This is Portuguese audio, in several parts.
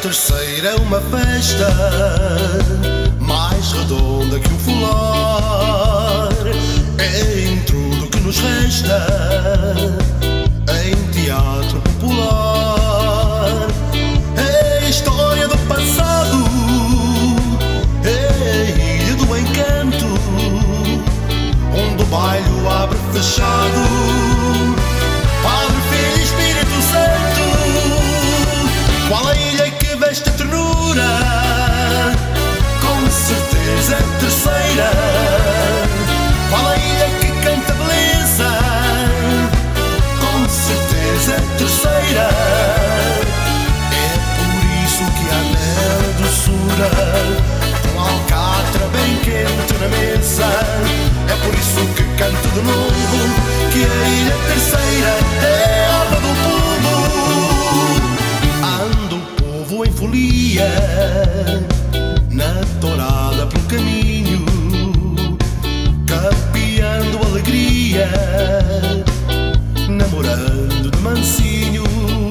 terceira é uma festa mais redonda que um fular. É em tudo que nos resta, em teatro popular. É a história do passado, é a ilha do encanto, onde o baile abre fechado. Padre, Filho e Espírito Santo, qual a ilha que veste ternura? Com certeza é terceira. Qual a ilha que canta beleza? Com certeza é terceira. É por isso que há nela doçura, com alcatra bem quente na mesa. É por isso que canto de novo que a ilha terceira é a alma do povo. Anda o povo em folia, na tourada pelo caminho, campeando alegria, namorando de mansinho.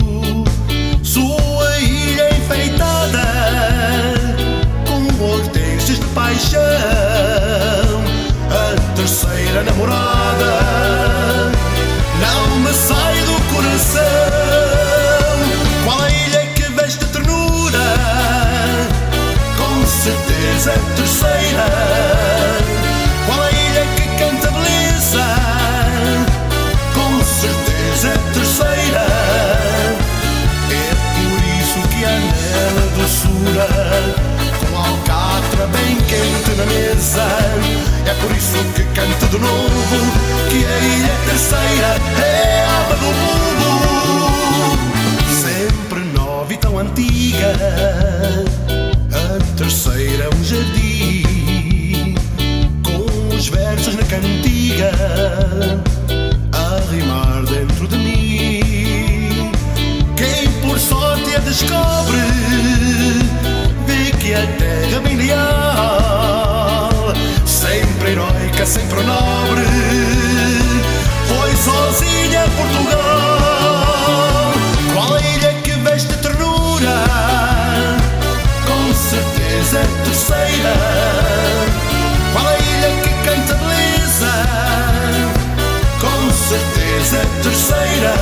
Sua ilha enfeitada com hortênsias de paixão, a terceira namorada não me sai do coração. Qual a ilha que veste ternura? Com certeza é terceira. Qual a ilha que canta beleza? Com certeza é terceira. É por isso que há nela doçura, com alcatra bem quente na mesa. É por isso que canto de novo que a ilha terceira é a alma do povo. Sempre nova e tão antiga, a terceira é um jardim, com os versos na cantiga a rimar dentro de mim. Quem por sorte a descobre, vê que a terra bem leal, sempre heroica, sempre nobre, foi sozinha a Portugal. Qual a ilha que veste ternura? Com certeza é terceira. Qual a ilha que canta beleza? Com certeza é terceira.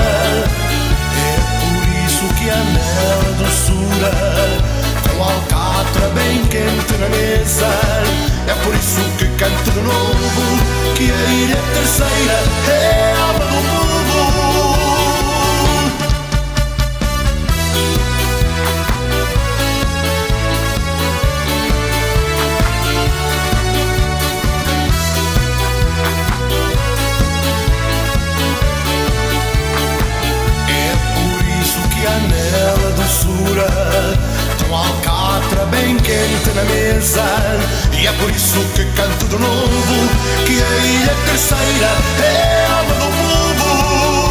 É por isso que há nela doçura, com alcatra bem quente na mesa. É por isso que canto de novo que a ilha terceira é a alma do povo. É por isso que há nela doçura, com alcatra bem quente na mesa. E é por isso que canto de novo que a ilha terceira é a alma do povo.